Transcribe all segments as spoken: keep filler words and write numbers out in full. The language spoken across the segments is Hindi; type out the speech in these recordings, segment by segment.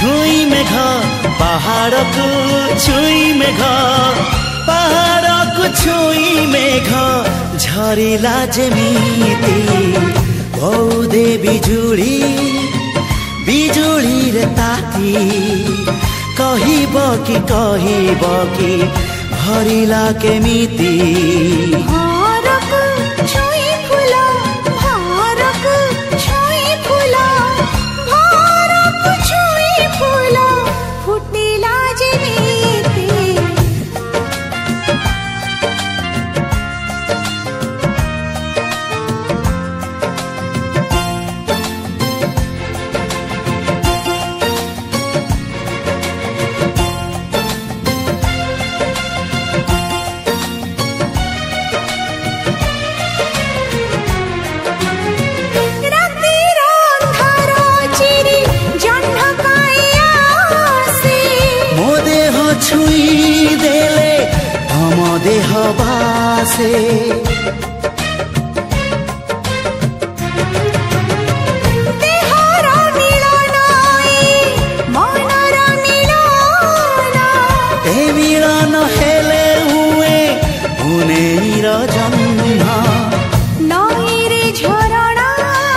छुई मेघ पहाड़ को छुई मेघ पहाड़ को छुई मेघ झरिला जेमिति बहुदे बिजुली बिजुली रे ताती कहिब कि कहिब कि भरिला केमिति भारको छुई फूल भारको छुई फूल भारको छुई फूल फुटिला जेमिति छुई देले हम देह बासे देहर मिलन मनर मिलन ए मिलन हेले हुए उनेर जन्म नई रे झरणा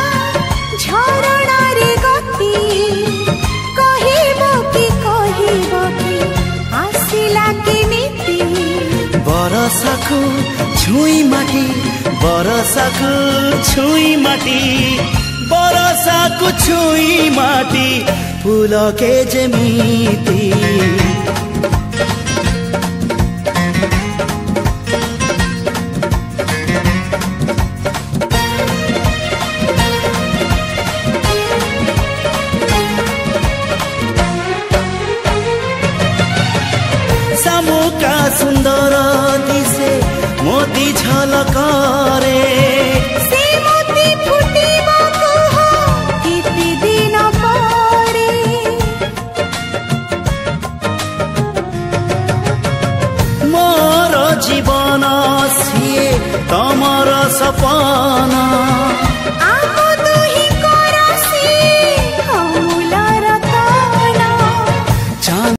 झरणा रे गति कहिब कि कहिब कि आसिला केमिति बरसाको छुई माटी बरसाको छुई माटी बरसाको छुई माटी फूल के जेमिति सामुका सुंदर दिसे मोती झलकरे से मोती फुटिबा कह केते दिन परे मोर जीवन सिए तमर सपना